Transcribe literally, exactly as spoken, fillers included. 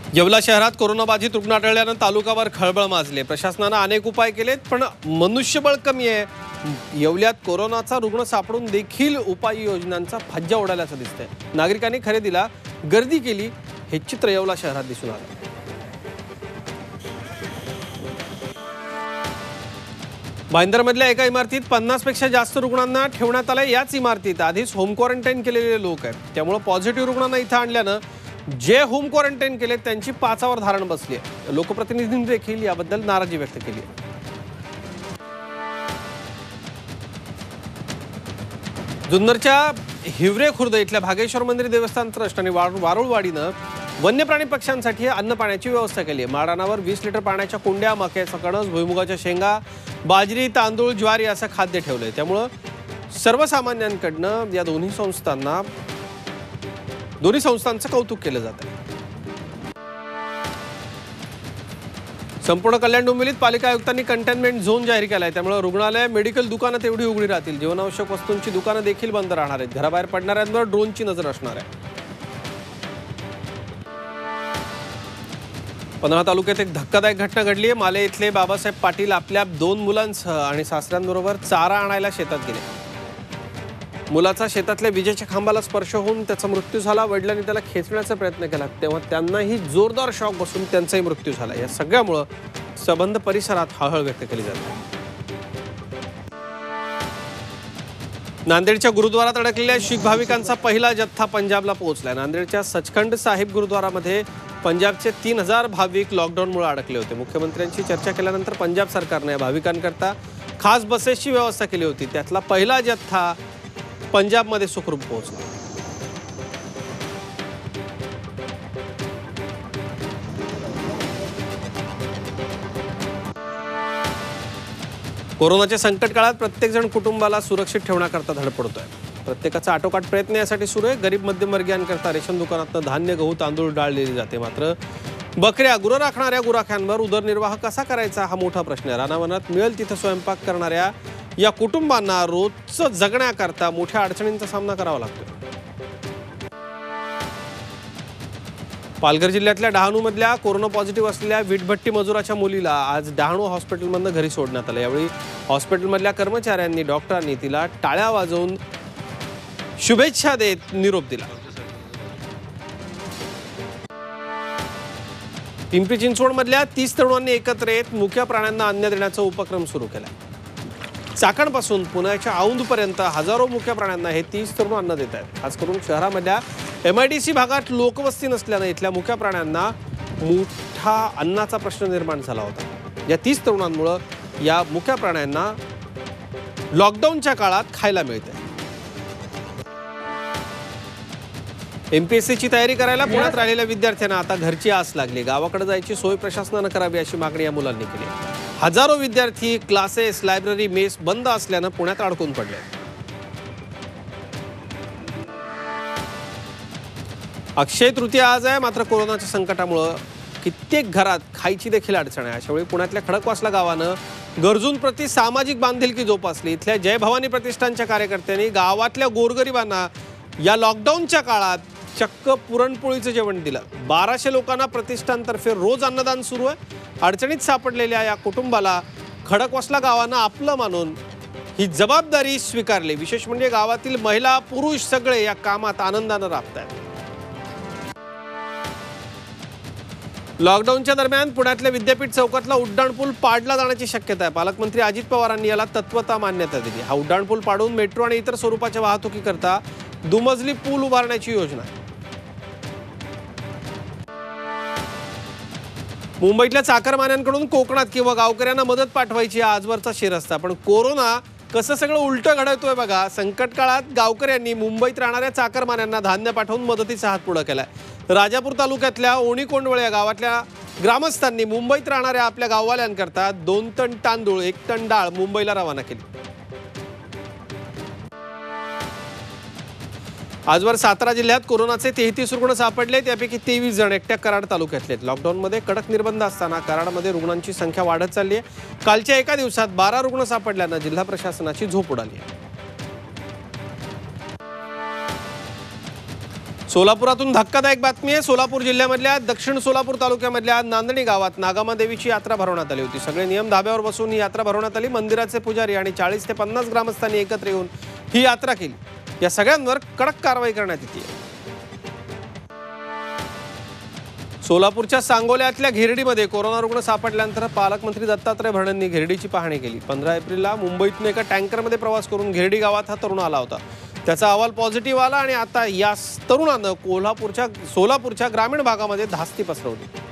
येवला शहरात कोरोनाबाधित रुग्ण आढळल्यानं तालुकावर खळबळ माजली। प्रशासनाने अनेक उपाय केलेत पण मनुष्यबळ कमी आहे। येवल्यात कोरोनाचा रुग्ण सापडून देखील उपाययोजनांचा फज्जा उडाल्याचं दिसतंय। नागरिकांनी खरेदीला गर्दी केली हे चित्र येवला शहरात दिसून आलं। भाईंदरमधल्या एका इमारतीत पन्नास पेक्षा जास्त रुग्णांना ठेवण्यात आले। याच इमारतीत आधीच होम क्वारंटाईन केलेले लोक आहेत, त्यामुळे पॉझिटिव्ह रुग्णांना इथं आणल्यानं जे होम क्वारंटाईन केले त्यांची पाचावर धारण बसली आहे। लोकप्रतिनिधींनी देखील याबद्दल नाराजी व्यक्त केली आहे। जुन्नरच्या हिवरे खुर्द इथल्या भागेश्वर मंदिर देवस्थान ट्रस्ट आणि वारुळवाडीनं वन्य प्राणी पक्ष्यांसाठी अन्न पाण्याची व्यवस्था केली आहे। माळरानावर वीस लिटर पाण्याच्या कुंड्या, मक्याचा कणस, भुईमुगाच्या शेंगा, बाजरी, तांदूळ, ज्वारी असं खाद्य ठेवलंय। त्यामुळे सर्वसामान्यांकडनं या दोन्ही संस्थांना दोन्ही संस्थांचं कौतुक केलं जातं। संपूर्ण कल्याण डोंबिवलीत पालिका आयुक्तांनी कंटेनमेंट झोन जाहीर केलाय, त्यामुळे रुग्णालय, मेडिकल दुकानं तेवढी उघडी राहतील। जीवनावश्यक वस्तूंची दुकानं देखील बंद राहणार आहेत। घराबाहेर पडणाऱ्यांवर ड्रोनची नजर असणार आहे। पन्हाळा तालुक्यात एक धक्कादायक घटना घडली आहे। माले इथले बाबासाहेब पाटील आपल्या दोन मुलांसह आणि सासऱ्यांबरोबर चारा आणायला शेतात गेले। मुलाचा शेतातल्या विजेच्या खांबाला स्पर्श होऊन त्याचा मृत्यू झाला। वडिलांनी त्याला खेचण्याचा प्रयत्न केला, तेव्हा त्यांनाही जोरदार शॉक बसून त्यांचाही मृत्यू झाला। या सगळ्यामुळे संबंध परिसरात हळहळ व्यक्त केली जाते। नांदेडच्या गुरुद्वारात अडकलेल्या शीख भाविकांचा पहिला जत्था पंजाबला पोहोचला। नांदेडच्या सचखंड साहिब गुरुद्वारामध्ये पंजाबचे तीन हजार भाविक लॉकडाऊनमुळे अडकले होते। मुख्यमंत्र्यांची चर्चा केल्यानंतर पंजाब सरकारने या भाविकांकरता खास बसेसची व्यवस्था केली होती। त्यातला पहिला जत्था पंजाबमध्ये सुखरूप पोहोचला। कोरोनाच्या संकट काळात प्रत्येक जण कुटुंबाला सुरक्षित ठेवण्याकरता धडपडतोय। प्रत्येकाचा आटोकाट प्रयत्न यासाठी सुरू आहे। गरीब मध्यमवर्गीयांकरता रेशन दुकानातून धान्य, गहू, तांदूळ, डाळ दिली जाते। मात्र बकऱ्या, गुरं राखणाऱ्या गुराख्यांवर उदरनिर्वाह कसा करायचा हा मोठा प्रश्न आहे। रानावनात मिळेल तिथं स्वयंपाक करणाऱ्या या कुटुंबांना रोजचं जगण्याकरता मोठ्या अडचणींचा सामना करावा लागतो। पालघर जिल्ह्यातल्या डहाणूमधल्या कोरोना पॉझिटिव्ह असलेल्या वीटभट्टी मजुराच्या मुलीला आज डहाणू हॉस्पिटलमधून घरी सोडण्यात आलं। यावेळी हॉस्पिटलमधल्या कर्मचाऱ्यांनी, डॉक्टरांनी तिला टाळ्या वाजवून शुभेच्छा देत निरोप दिला। पिंपरी चिंचवडमधल्या तीस तरुणांनी एकत्र येत मुक्या प्राण्यांना अन्न देण्याचा उपक्रम सुरू केला। चाकणपासून पुण्याच्या औंधपर्यंत हजारो मुक्या प्राण्यांना हे तीस तरुण अन्न देत आहेत। खास करून शहरामधल्या एम आय डी सी भागात लोकवस्ती नसल्यानं इथल्या मुक्या प्राण्यांना मोठा अन्नाचा प्रश्न निर्माण झाला होता। या तीस तरुणांमुळे या मुक्या प्राण्यांना लॉकडाऊनच्या काळात खायला मिळते। एम पी एस सी ची तयारी करायला पुण्यात राहिलेल्या विद्यार्थ्यांना आता घरची आस लागली। गावाकडे जायची सोय प्रशासनानं करावी अशी मागणी या मुलांनी केली। हजारो विद्यार्थी क्लासेस, लायब्ररी, मेस बंद असल्यानं पुण्यात अडकून पडले। अक्षय तृतीया आज आहे, मात्र कोरोनाच्या संकटामुळे कित्येक घरात खायची देखील अडचण आहे। अशावेळी पुण्यातल्या खडकवासला गावानं गरजूंप्रती सामाजिक बांधिलकी जोपासली। इथल्या जय भवानी प्रतिष्ठानच्या कार्यकर्त्यांनी गावातल्या गोरगरिबांना या लॉकडाऊनच्या काळात चक्क पुरणपोळीचं जेवण दिलं। बाराशे लोकांना प्रतिष्ठानतर्फे रोज अन्नदान सुरू आहे। अडचणीत सापडलेल्या या कुटुंबाला खडकवासला गावानं आपलं मानून ही जबाबदारी स्वीकारली। विशेष म्हणजे गावातील महिला, पुरुष सगळे या कामात आनंदानं राबतायत। लॉकडाऊनच्या दरम्यान पुण्यातल्या विद्यापीठ चौकातला उड्डाणपूल पाडला जाण्याची शक्यता आहे। पालकमंत्री अजित पवारांनी याला तत्वता मान्यता दिली। हा उड्डाणपूल पाडून मेट्रो आणि इतर स्वरूपाच्या वाहतुकीकरता दुमजली पूल उभारण्याची योजना आहे। मुंबईतल्या चाकरमान्यांकडून कोकणात किंवा गावकऱ्यांना मदत पाठवायची आजवरचा शिरस्ता, पण कोरोना कसं सगळं उलटं घडवतोय बघा। संकट काळात गावकऱ्यांनी मुंबईत राहणाऱ्या चाकरमान्यांना धान्य पाठवून मदतीचा हात पुढे केलाय। राजापूर तालुक्यातल्या ओणीकोंडवळे या गावातल्या ग्रामस्थांनी मुंबईत राहणाऱ्या आपल्या गाववाल्यांकरता दोन टन तांदूळ, एक टन डाळ मुंबईला रवाना केली। आजवर सातारा जिल्ह्यात कोरोनाचे तेहतीस रुग्ण सापडले, त्यापैकी तेवीस जण एकट्या कराड तालुक्यातले। लॉकडाऊनमध्ये कडक निर्बंध असताना कराडमध्ये रुग्णांची संख्या वाढत चालली आहे। कालच्या एका दिवसात बारा रुग्ण सापडल्यानं जिल्हा प्रशासनाची झोप उडाली आहे। सोलापुरातून धक्कादायक बातमी आहे। सोलापूर जिल्ह्यामधल्या दक्षिण सोलापूर तालुक्यामधल्या नांदणी गावात नागामा देवीची यात्रा भरवण्यात आली होती। सगळे नियम धाब्यावर बसून ही यात्रा भरवण्यात आली। मंदिराचे पुजारी आणि चाळीस ते पन्नास ग्रामस्थांनी एकत्र येऊन ही यात्रा केली। या सगळ्यांवर कडक कारवाई करण्यात येते। सोलापूरच्या सांगोल्यातल्या घेरडीमध्ये कोरोना रुग्ण सापडल्यानंतर पालकमंत्री दत्तात्रय भरणेंनी घेरडीची पाहणी केली। पंधरा एप्रिलला मुंबईतून एका टँकरमध्ये प्रवास करून घेरडी गावात हा तरुण आला होता। त्याचा अहवाल पॉझिटिव्ह आला आणि आता या तरुणानं कोल्हापूरच्या सोलापूरच्या ग्रामीण भागामध्ये धास्ती पसरवली।